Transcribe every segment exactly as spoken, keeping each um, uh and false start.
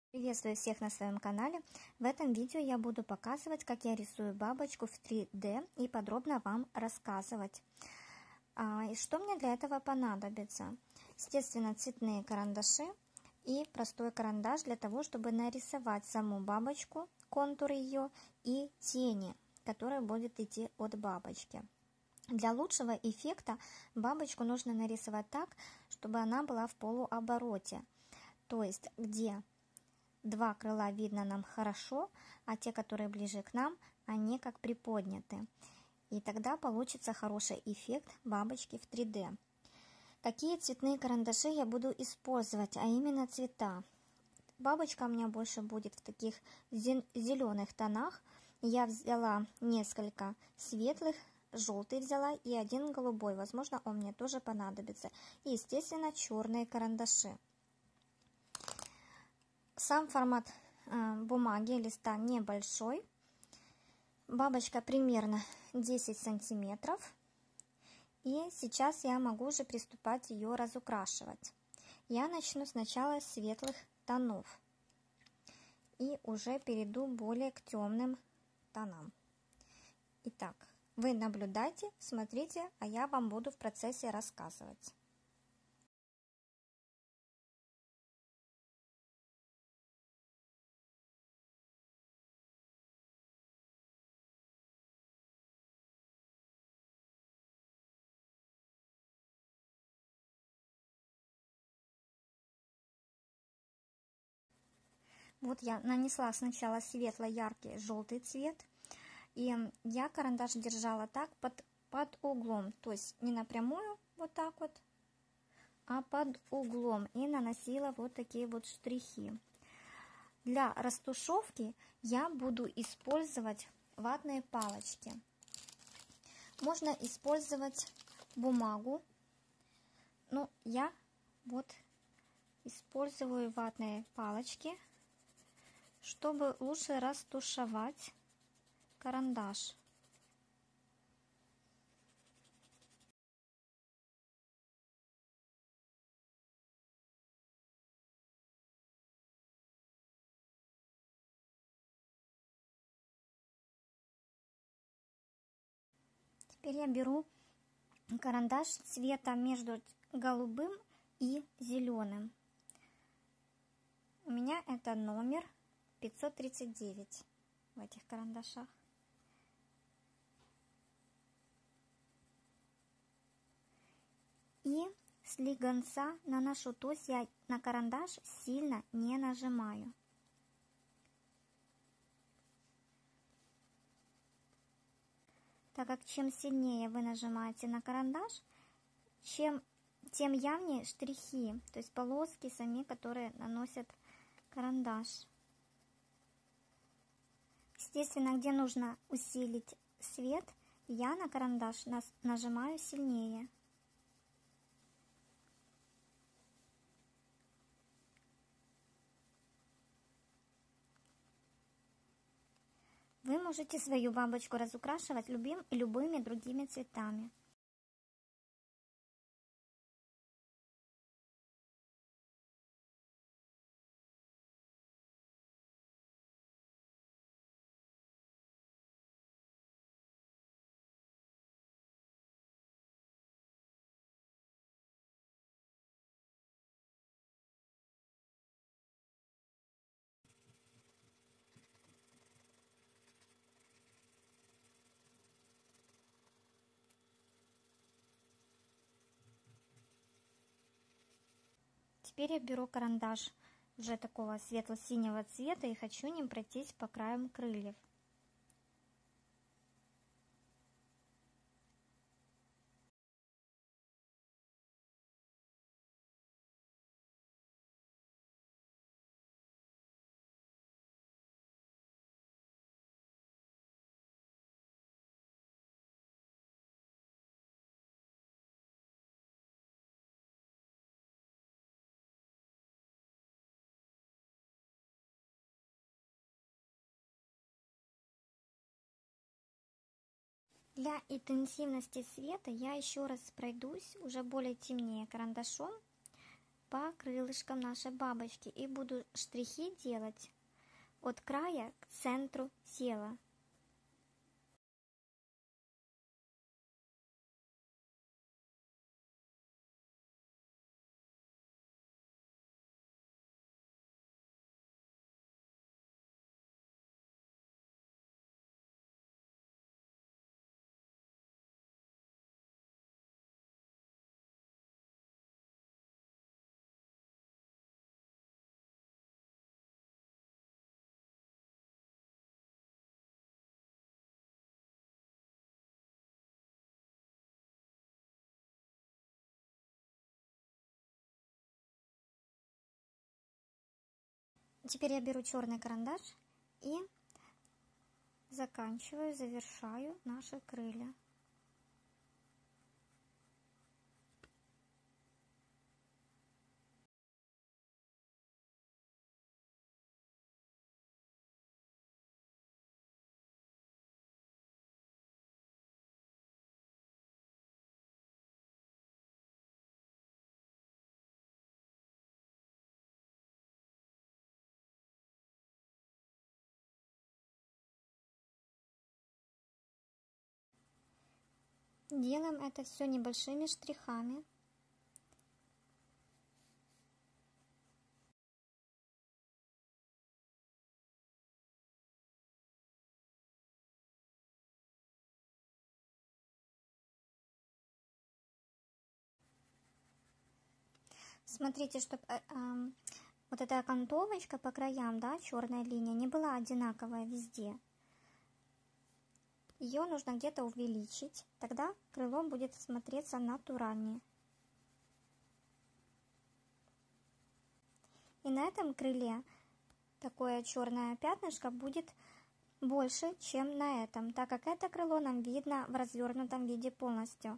Приветствую всех на своем канале. В этом видео я буду показывать, как я рисую бабочку в три дэ и подробно вам рассказывать. А, и что мне для этого понадобится? Естественно, цветные карандаши и простой карандаш для того, чтобы нарисовать саму бабочку, контур ее и тени, которые будут идти от бабочки. Для лучшего эффекта бабочку нужно нарисовать так, чтобы она была в полуобороте, то есть где два крыла видно нам хорошо, а те, которые ближе к нам, они как приподняты. И тогда получится хороший эффект бабочки в три дэ. Какие цветные карандаши я буду использовать, а именно цвета? Бабочка у меня больше будет в таких зеленых тонах. Я взяла несколько светлых, желтый взяла и один голубой. Возможно, он мне тоже понадобится. И, естественно, черные карандаши. Сам формат э, бумаги, листа небольшой. Бабочка примерно десять сантиметров. И сейчас я могу уже приступать ее разукрашивать. Я начну сначала с светлых тонов. И уже перейду более к темным тонам. Итак, вы наблюдайте, смотрите, а я вам буду в процессе рассказывать. Вот я нанесла сначала светло-яркий желтый цвет. И я карандаш держала так под, под углом. То есть не напрямую вот так вот, а под углом. И наносила вот такие вот штрихи. Для растушевки я буду использовать ватные палочки. Можно использовать бумагу. Но я вот использую ватные палочки, чтобы лучше растушевать карандаш. Теперь я беру карандаш цвета между голубым и зеленым. У меня это номер пятьсот тридцать девять в этих карандашах. И слегонца наношу, то есть я на карандаш сильно не нажимаю. Так как чем сильнее вы нажимаете на карандаш, чем, тем явнее штрихи, то есть полоски сами, которые наносят карандаш. Естественно, где нужно усилить свет, я на карандаш нажимаю сильнее. Вы можете свою бабочку разукрашивать любым, любыми другими цветами. Теперь я беру карандаш уже такого светло-синего цвета и хочу ним пройтись по краям крыльев. Для интенсивности света я еще раз пройдусь уже более темнее карандашом по крылышкам нашей бабочки и буду штрихи делать от края к центру тела. Теперь я беру черный карандаш и заканчиваю, завершаю наши крылья. Делаем это все небольшими штрихами. Смотрите, чтобы э, э, вот эта окантовочка по краям, да, черная линия, не была одинаковая везде. Ее нужно где-то увеличить, тогда крыло будет смотреться натуральнее. И на этом крыле такое черное пятнышко будет больше, чем на этом, так как это крыло нам видно в развернутом виде полностью.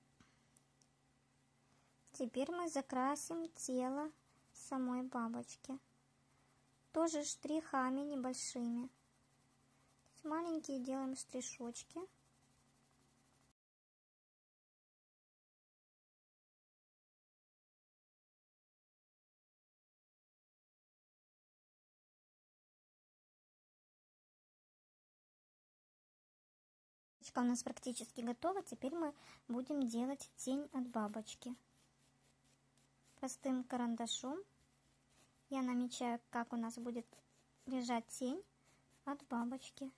Теперь мы закрасим тело самой бабочки. Тоже штрихами небольшими. Маленькие делаем штришочки. У нас практически готова. Теперь мы будем делать тень от бабочки. Простым карандашом я намечаю, как у нас будет лежать тень от бабочки.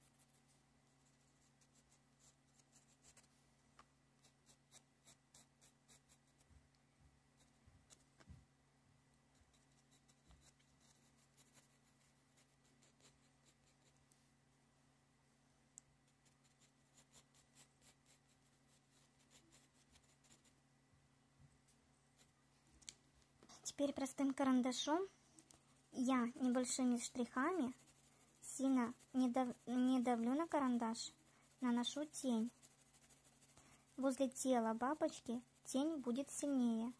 Теперь простым карандашом я небольшими штрихами, сильно не, дав, не давлю на карандаш, наношу тень. Возле тела бабочки тень будет сильнее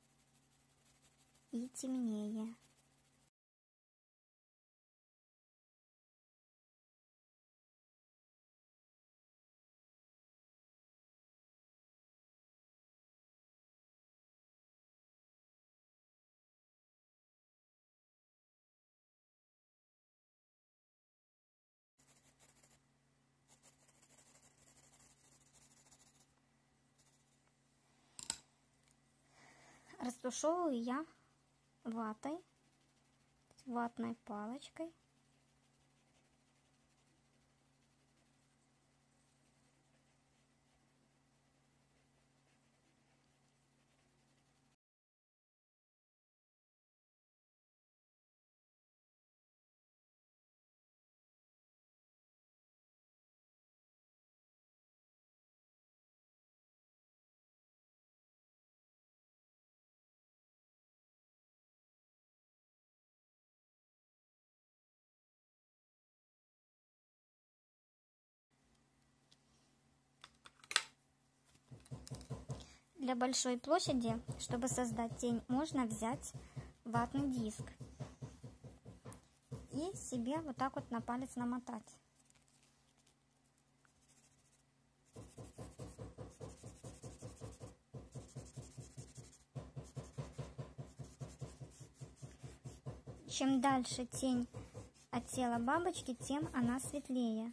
и темнее. Растушевываю я ватой, ватной палочкой. Для большой площади, чтобы создать тень, можно взять ватный диск и себе вот так вот на палец намотать. Чем дальше тень от тела бабочки, тем она светлее.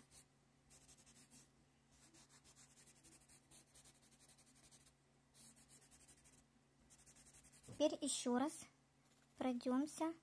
Теперь еще раз пройдемся.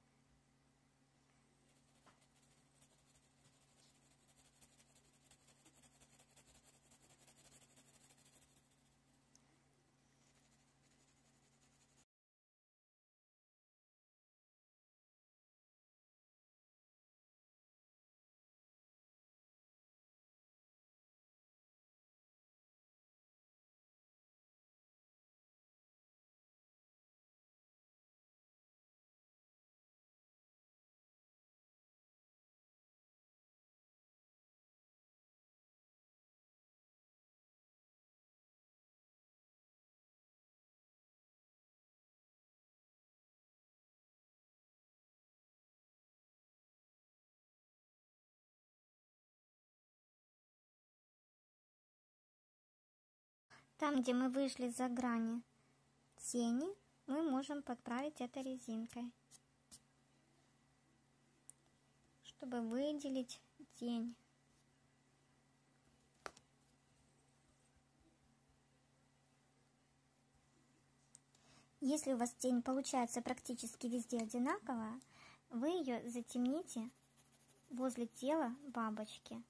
Там, где мы вышли за грани тени, мы можем подправить это резинкой, чтобы выделить тень. Если у вас тень получается практически везде одинаковая, вы ее затемните возле тела бабочки.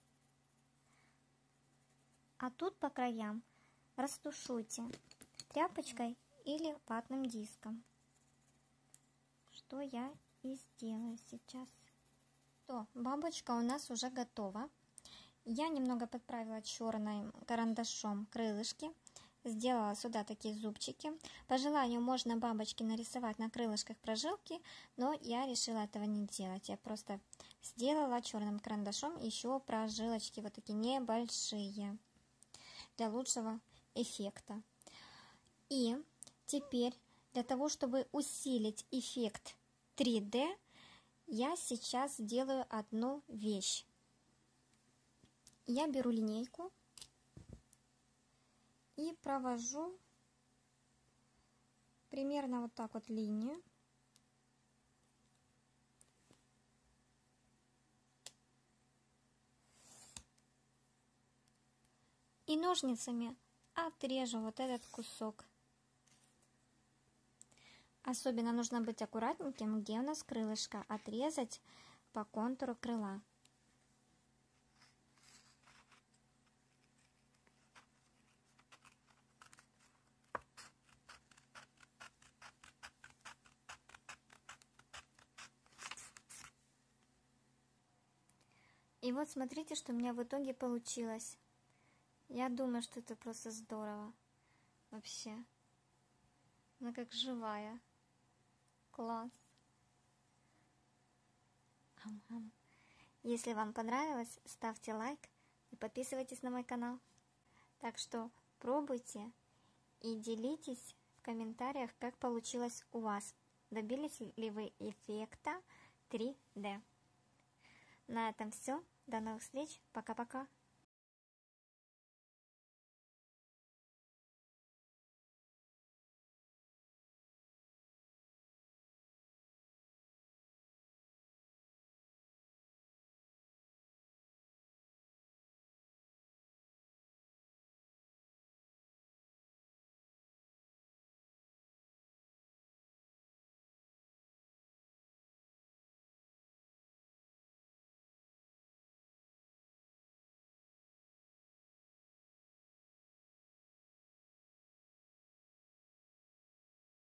А тут по краям растушуйте тряпочкой или ватным диском, что я и сделаю сейчас. То, бабочка у нас уже готова. Я немного подправила черным карандашом крылышки, сделала сюда такие зубчики. По желанию можно бабочки нарисовать на крылышках прожилки, но я решила этого не делать. Я просто сделала черным карандашом еще прожилочки, вот такие небольшие, для лучшего эффекта. И теперь для того, чтобы усилить эффект три дэ, я сейчас делаю одну вещь. Я беру линейку и провожу примерно вот так вот линию. И ножницами отрежу вот этот кусок. Особенно нужно быть аккуратненьким, где у нас крылышко, отрезать по контуру крыла. И вот смотрите, что у меня в итоге получилось. Я думаю, что это просто здорово. Вообще. Она как живая. Класс. Если вам понравилось, ставьте лайк и подписывайтесь на мой канал. Так что пробуйте и делитесь в комментариях, как получилось у вас. Добились ли вы эффекта три дэ? На этом все. До новых встреч. Пока-пока.